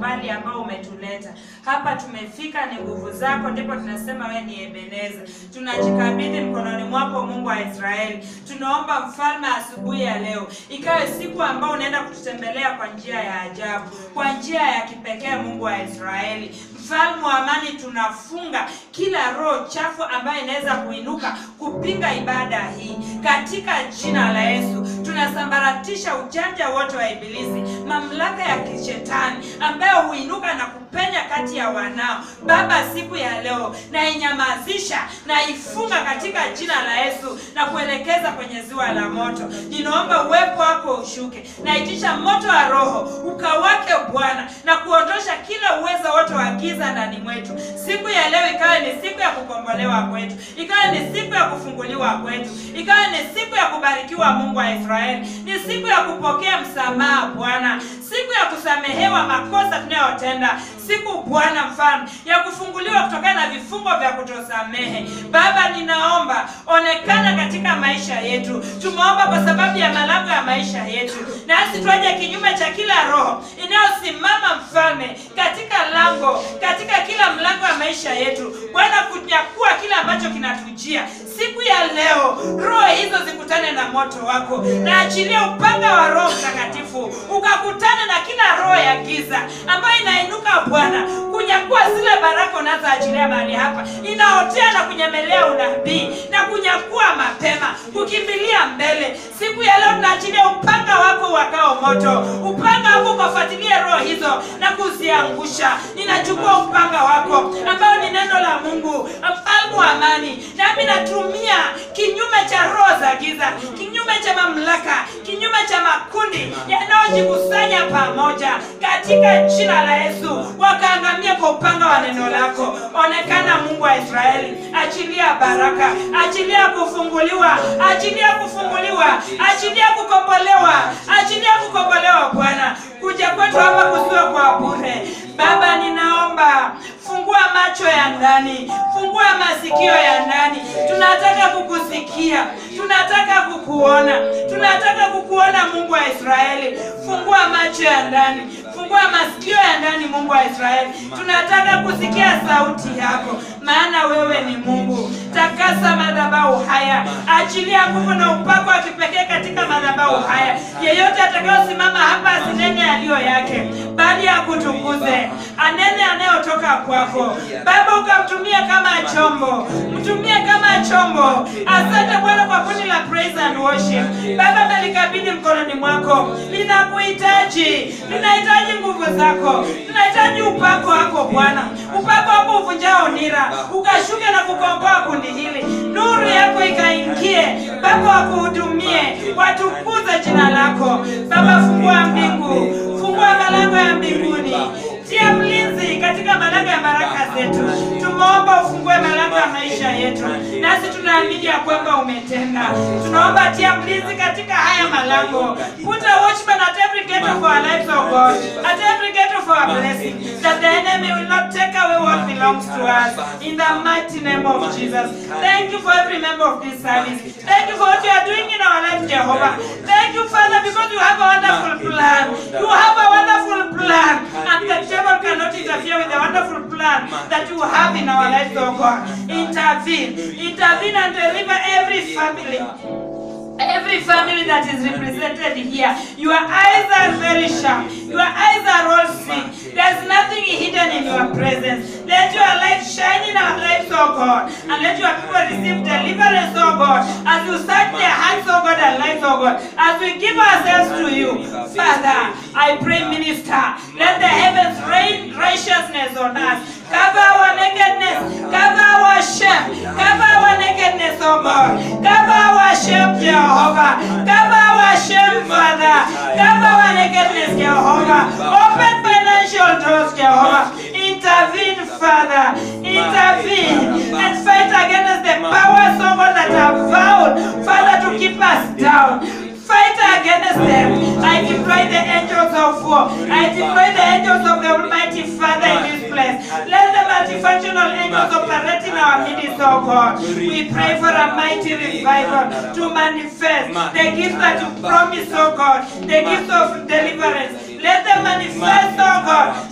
umbali ambao umetuleta. Hapa tumefika ni nguvu zako, ndipo tunasema wewe ni Ebeneza. Tunajikabidhi mkononi mwako Mungu wa Israeli. Tunaomba mfalme, asubuhi ya leo ikawe siku ambao unaenda kututembelea kwa njia ya ajabu, kwa njia ya kipekee Mungu wa Israeli. Mfalme wa amani, tunafunga kila roho chafu ambayo inaweza kuinuka kupinga ibada hii katika jina la Yesu. Tunasambaratisha ujanja wote wa ibilisi, mamlaka ya kishetani ambayo huinuka na kupenya kati ya wanao. Baba, siku ya leo na inyamazisha na ifunga katika jina la Yesu na kuelekeza kwenye ziwa la moto. Ninaomba uwepo wako ushuke, na itisha moto wa roho ukawake Bwana, na kuondosha kila uwezo wote wa giza ndani mwetu. Siku ya leo ikawe ni siku ya kukombolewa kwetu, ikawe ni siku ya kufunguliwa kwetu, ikawe ni siku ya kubarikiwa Mungu wa Israeli, ni siku ya kupokea msamaha Bwana, siku ya kusamehewa makosa tunayotenda, siku Bwana mfalme ya kufunguliwa kutokana na vifungo vya kutosamehe. Baba, ninaomba onekana katika maisha yetu. Tumeomba kwa sababu ya malango ya maisha yetu, nasi tuaje kinyume cha kila roho inayosimama mfalme katika lango, katika kila mlango wa maisha yetu Bwana, kunyakua kila ambacho kinatujia. Siku ya leo roho hizo zikutane na moto wako, na achilia upanga wa Roho Mtakatifu ukakutane na kila roho ya giza ambayo inainuka Bwana kunyakua zile baraka unazoachilia mahali hapa, inaotea na kunyemelea unabii na kunyakua mapema, kukimbilia mbele. Siku ya leo tunaachilia upanga wako wakao moto, upanga wako ukafuatilia roho hizo na kuziangusha. Ninachukua upanga wako ambao ni neno la Mungu, mfalme wa amani, nami natumia kinyume cha roho za giza, kinyume cha mamlaka, kinyume cha makundi yanayojikusanya pamoja katika jina la Yesu, wakaangamia kwa upanga wa neno lako. Onekana Mungu wa Israeli, achilia baraka, achilia kufunguliwa, achilia kufunguliwa, achilia kukombolewa, achilia kukombolewa Bwana. Kuja kwetu hapa kusiwe kwa bure. Baba, ninaomba fungua macho ya ndani, fungua masikio ya ndani. Tunataka kukusikia, tunataka kukuona, tunataka kukuona Mungu wa Israeli. Fungua macho ya ndani, fungua masikio ya ndani Mungu wa Israeli. Tunataka kusikia sauti yako, maana wewe ni Mungu. Takasa madhabahu haya, achilia nguvu na upako wa kipekee katika madhabahu haya. Yeyote atakayosimama hapa asinene yaliyo yake, bali akutukuze, anene anayotoka kwako. Baba, ukamtumia kama chombo, mtumie kama chombo. Asante Bwana kwa kundi la praise and worship. Baba, nalikabidhi mkononi mwako. Ninakuhitaji, ninahitaji nguvu zako, ninahitaji upako wako Bwana, upako wako uvunjao nira, ukashuke na kukomboa kundi hili. Nuru yako ikaingie Baba, wakuhudumie, watukuze jina lako. Baba, fungua mbingu, fungua malango ya mbinguni, tia mlinzi katika malango ya baraka zetu. Tumeomba ufungue malango ya maisha yetu, nasi tunaamini ya kwamba umetenda. Tunaomba tia mlinzi katika haya malango. Put a watchman at every gate of our lives, oh God, at every gate of our blessing, that the enemy will not take away what belongs to us. In the mighty name of Jesus. Thank you for every member of this service. Thank you for what you are doing in our lives, Jehovah. Thank you, Father, because you have a wonderful plan. You have a wonderful plan, and the devil cannot interfere with the wonderful plan that you have in our lives, oh God. Intervene, intervene and deliver every family. Every family that is represented here. Your eyes are very sharp. Your eyes are all seeing. There's nothing hidden in your presence. Let your light shine in our lives, oh God. And let your people receive deliverance, oh God. As you search their hearts, oh God, and lives, oh God. As we give ourselves to you. Father, I pray, minister, let the heavens rain righteousness on us. Cover our nakedness. Cover our shame. Cover our nakedness, oh God. Cover our shame, Jehovah. Cover our shame, Father. Cover our nakedness, Jehovah. Open financial doors, Jehovah. Intervene, Father. Intervene and fight against the powers, oh God, that have vowed, Father, to keep us down. Fight against them. I deploy the angels of war. I deploy the angels of the Almighty Father in this place. Let the multifunctional angels operate in our midst, oh God. We pray for a mighty revival to manifest the gifts that you promised, oh God. The gifts of deliverance. Let them manifest, oh God, that your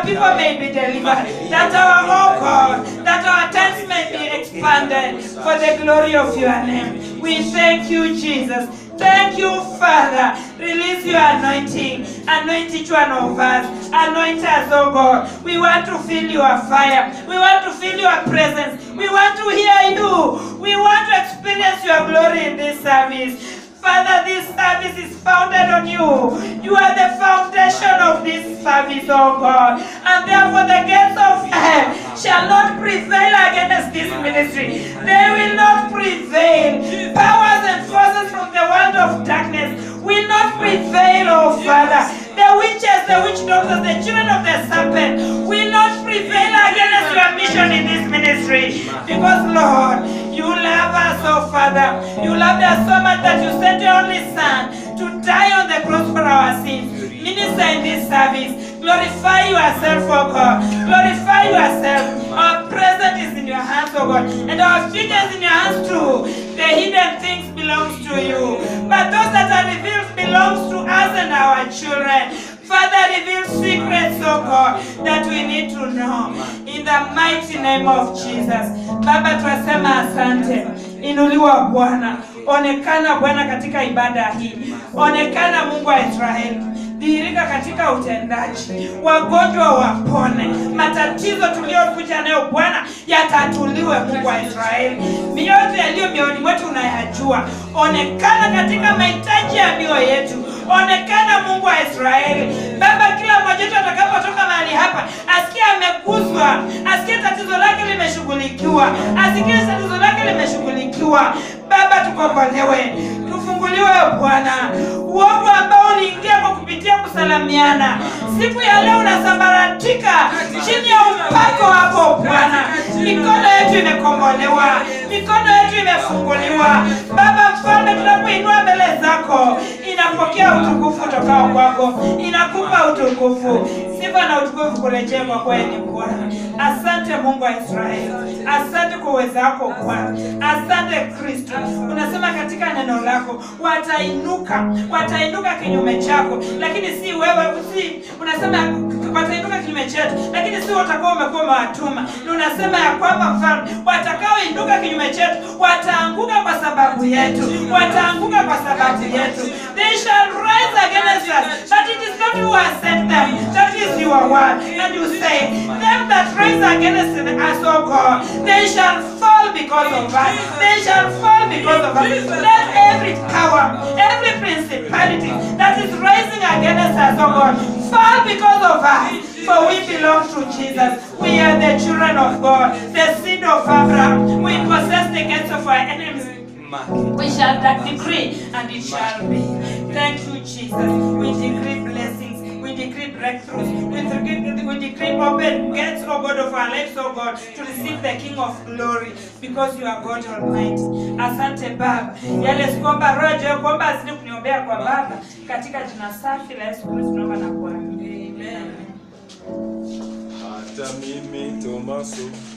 your people may be delivered, that our, oh God, that our tents may be expanded for the glory of your name. We thank you, Jesus. Thank you, Father. Release your anointing. Anoint each one of us. Anoint us, oh God. We want to feel your fire. We want to feel your presence. We want to hear you. We want to experience your glory in this service. Father, this service is founded on you. You are the foundation of this service, oh God. And therefore the gates of hell shall not prevail against this ministry. They will not prevail. Powers and forces from the world of darkness will not prevail, oh Father. The witches, the witch doctors, the children of the serpent will not prevail against your mission in this ministry. Because, Lord, you love us, oh Father. You loved us so much that you sent your only Son to die on the cross for our sins. Minister in this service. Glorify yourself, oh God. Glorify yourself. Our present is in your hands, oh God. And our future is in your hands too. The hidden things belongs to you. But those that are revealed belongs to us and our children. Father, reveal secrets, oh God, that we need to know. In the mighty name of Jesus. Baba, tunasema asante. Inuliwa Bwana. Onekana Bwana katika ibada hii. Onekana Mungu wa Israeli. Dhihirika katika utendaji. Wagonjwa wapone. Matatizo tuliyokuja nayo Bwana yatatuliwe, Mungu wa Israeli. Mioyo yaliyo mioyoni mwetu unayajua. Onekana katika mahitaji ya mioyo yetu. Onekana Mungu wa Israeli. Baba, kila mmoja wetu atakapotoka mahali hapa asikie ameguswa, asikie tatizo lake limeshughulikiwa, asikie tatizo lake limeshughulikiwa. Baba, tukombolewe, tufunguliwe Bwana. Uovu ambao uliingia kwa kupitia kusalamiana, siku ya leo unasambaratika chini ya upako wako Bwana. Mikono yetu imekombolewa, mikono yetu imefunguliwa. Baba Mfalme, tunapoinua mbele zako, inapokea utukufu tokao kwako, inakupa utukufu. Sifa na utukufu kurejea kwa kweli Bwana. Asante Mungu wa Israeli. Asante kwa uwezo wako Bwana. Asante Kristo. Unasema katika neno lako watainuka kinyume chako, lakini si wewe. Unasema watainuka kinyume chetu, lakini si watakao umekuwa umewatuma. Na unasema ya kwamba Mfalme, watakaoinuka kinyume chetu wataanguka kwa sababu yetu. Wataanguka kwa sababu yetu. They shall rise against us, but it is not you who has sent them. That is your word. And you say, them that rise against us, oh God, they shall fall because of us. They shall fall because of us. Let every power, every principality that is rising against us, oh God, fall because of us. For we belong to Jesus. We are the children of God, the seed of Abraham. We possess the gates of our enemies. We shall decree, and it shall be. Thank you, Jesus. We decree blessings. We decree breakthroughs. We decree open gates, oh God, of our lives, oh God, to receive the King of glory, because you are God Almighty. Asante Baba. Yale sikuomba roho kuomba azidi kuniombea kwa Baba, katika jina safi la Yesu Kristo tunaomba na kuamini. Amen. Hata mimi Tomaso